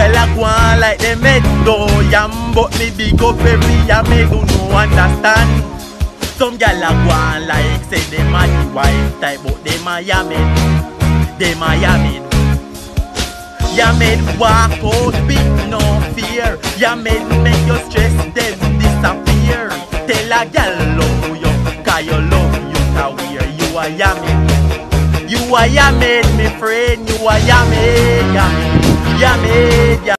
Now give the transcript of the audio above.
gyal a go on like them head do yam, but me big up every yam me who no understand. Some gyal a go on like say them a the wife type, but them a yamin, them a yamin. Yamin walk out with no fear. Yamin make your stress then disappear. Tell a gyal love you, 'cause you love you career. You a yamin, you a yamin, me friend. You a yamin, yamin, yamin.